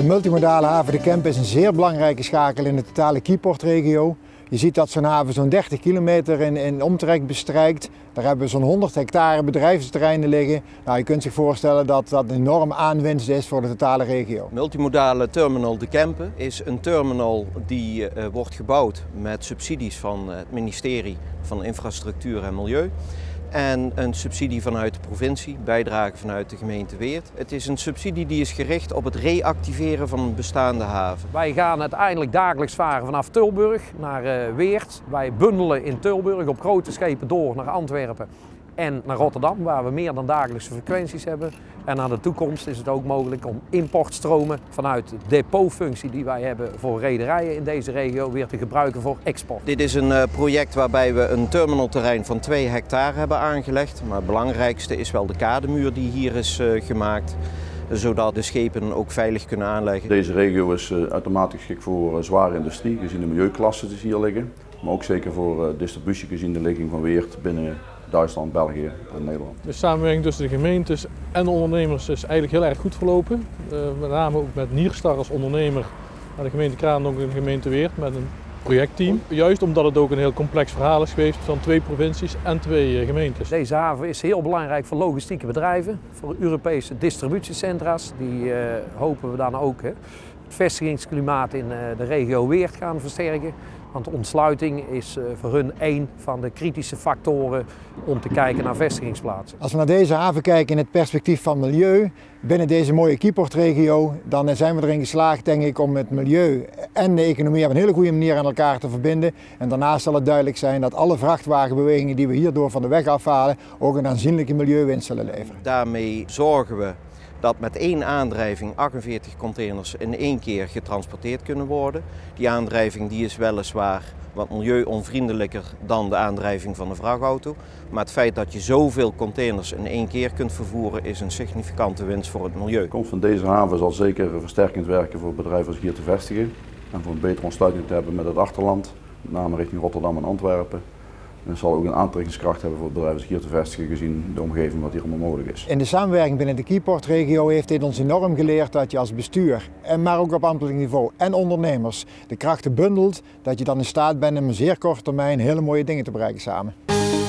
De multimodale haven De Kempen is een zeer belangrijke schakel in de totale Keyportregio. Je ziet dat zo'n haven zo'n 30 kilometer in omtrek bestrijkt. Daar hebben we zo'n 100 hectare bedrijvensterreinen liggen. Nou, je kunt zich voorstellen dat dat een enorm aanwinst is voor de totale regio. Multimodale terminal De Kempen is een terminal die wordt gebouwd met subsidies van het ministerie van Infrastructuur en Milieu. En een subsidie vanuit de provincie, bijdrage vanuit de gemeente Weert. Het is een subsidie die is gericht op het reactiveren van een bestaande haven. Wij gaan uiteindelijk dagelijks varen vanaf Tilburg naar Weert. Wij bundelen in Tilburg op grote schepen door naar Antwerpen en naar Rotterdam, waar we meer dan dagelijkse frequenties hebben. En naar de toekomst is het ook mogelijk om importstromen vanuit de depotfunctie die wij hebben voor rederijen in deze regio weer te gebruiken voor export. Dit is een project waarbij we een terminalterrein van 2 hectare hebben aangelegd. Maar het belangrijkste is wel de kademuur die hier is gemaakt, zodat de schepen ook veilig kunnen aanleggen. Deze regio is uitermate geschikt voor zware industrie, gezien de milieuklassen die hier liggen. Maar ook zeker voor distributie, gezien de ligging van Weert binnen Duitsland, België en Nederland. De samenwerking tussen de gemeentes en de ondernemers is eigenlijk heel erg goed verlopen. Met name ook met Nierstar als ondernemer en de gemeente Kralendonk en de gemeente Weert met een projectteam. Juist omdat het ook een heel complex verhaal is geweest van 2 provincies en 2 gemeentes. Deze haven is heel belangrijk voor logistieke bedrijven, voor Europese distributiecentra's. Die hopen we dan ook het vestigingsklimaat in de regio Weert gaan versterken. Want ontsluiting is voor hun een van de kritische factoren om te kijken naar vestigingsplaatsen. Als we naar deze haven kijken in het perspectief van milieu, binnen deze mooie Keyportregio, dan zijn we erin geslaagd, denk ik, om het milieu en de economie op een hele goede manier aan elkaar te verbinden. En daarnaast zal het duidelijk zijn dat alle vrachtwagenbewegingen die we hierdoor van de weg afhalen ook een aanzienlijke milieuwinst zullen leveren. Daarmee zorgen we dat met 1 aandrijving 48 containers in 1 keer getransporteerd kunnen worden. Die aandrijving die is weliswaar wat milieuonvriendelijker dan de aandrijving van de vrachtauto. Maar het feit dat je zoveel containers in 1 keer kunt vervoeren is een significante winst voor het milieu. De komst van deze haven zal zeker versterkend werken voor bedrijven hier te vestigen. En voor een betere ontsluiting te hebben met het achterland, met name richting Rotterdam en Antwerpen. En het zal ook een aantrekkingskracht hebben voor bedrijven hier te vestigen gezien de omgeving wat hier allemaal mogelijk is. In de samenwerking binnen de Keyportregio heeft dit ons enorm geleerd dat je als bestuur, maar ook op ambtelijk niveau en ondernemers de krachten bundelt, dat je dan in staat bent om in een zeer korte termijn hele mooie dingen te bereiken samen.